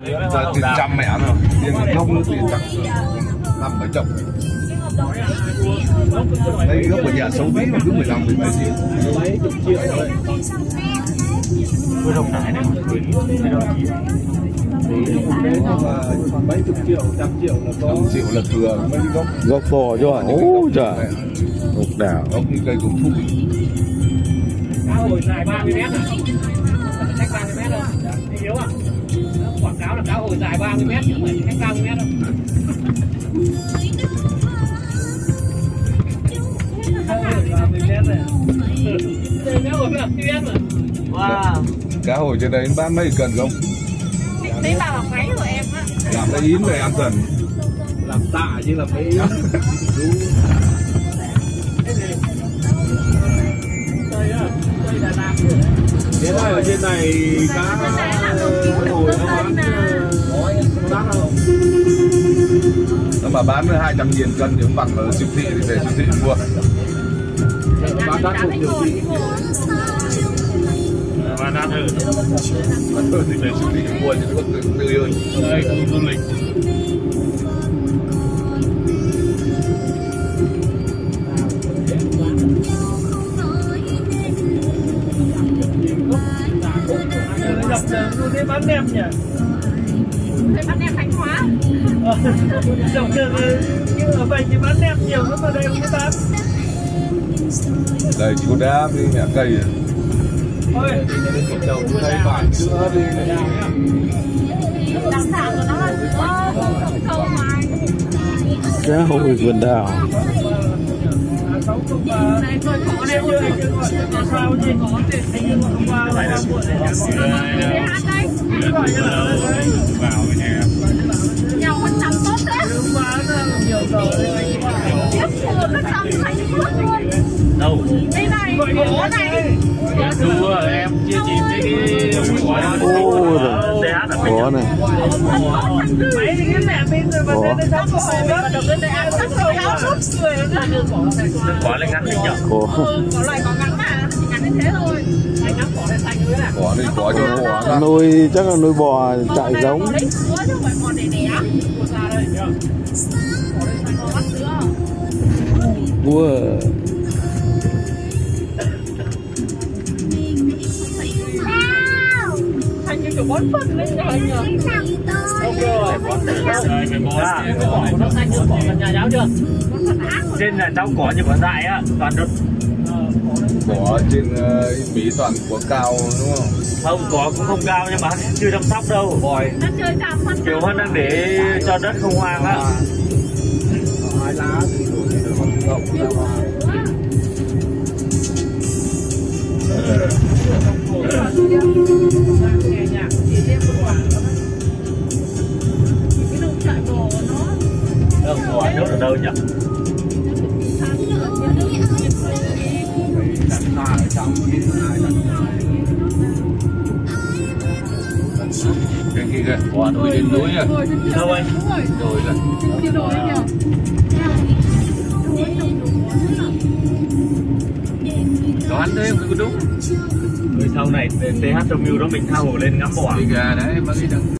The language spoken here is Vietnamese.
Tiền trăm mẹ rồi, tiền gốc nữa tiền trăm, làm mấy chồng. Đây gốc ở nhà xấu tí mà cứ 15 thì mấy triệu. Mấy chục triệu rồi. Với rồng nải này mọi người mấy chục triệu, trăm triệu là có. Trăm triệu là thừa mấy gốc. Gốc to chứ hả? Ôi trời. Gốc đào. Gốc như cây cổ thụ. cá hồi dài 30 mét à? Cách 30 mét đâu? Anh Hiếu à? Quảng cáo là cá hồi dài 30 mét chứ không phải cách 30 mét đâu. Wow. Cá hồi trên đấy bán mấy cần không? Đấy là máy của em á. Làm lấy yến về ăn cần. Làm tạ chứ làm mấy. Thế thôi ở trên này cá hồi nó bán đắt không? Nếu mà bán 200.000 cân thì cũng bằng ở siêu thị thì về siêu thị mua. Bán đắt không siêu thị. Bán đắt hơn. Bán hơn thì về siêu thị mua thì nó có tươi hơn. Đây cũng du lịch. Thế bán nem nhỉ? Thế bán nem Khánh Hóa. Dòng đường nhưng ở vậy thì bán nem nhiều lắm mà đây không có bán. Đây chỉ có đá với mẹ cây rồi. Thôi, đầu thấy phải sữa đi. Đặc sản của nó là sữa không thâu ngoài. Cá hồi vườn đào. Này tôi có đây chưa anh chưa gọi sao gì có thì anh không qua lại là muộn này để hát đây Vào cái nhà nhau con chăm tốt thế Nhiều rồi. tiếp của nó chăm thành phước luôn đâu đây này có này đua em chia chìm cái quả Có này. mấy cái mẹ bên rồi mà đây nó có hồ đó được lên đây ăn chắc rồi áo sốt cười quả lên ngắn đi nhở có loại có ngắn mà ngắn như thế thôi anh ngắn cỏ này xanh nữa à Quả đi quả cho nó quả ra. Nuôi chắc là nuôi bò chạy giống. lấy sữa chứ không phải còn để đẻ của già đây cỏ đây xanh có bắt sữa Wow. thành như kiểu bón phân lên rồi nhờ nó xanh như cỏ gần nhà giáo chưa trên là rau cỏ như quả dại á toàn đất Quả trên Mỹ toàn quả cao đúng không? không cỏ cũng không cao nhưng mà chưa chăm sóc đâu bòi kiểu hơn đang để cho đất không hoang á Hai lá thì còn ngộng ra hoa. đâu quả nước ở đâu nhỉ Cái kia kìa, quả núi đến núi à? đâu anh Rồi là. Đoán đấy không có đúng. sau này TH Trong Mưu đó mình tha hồ lên ngắm bò Đi gà đấy mà đi đâu.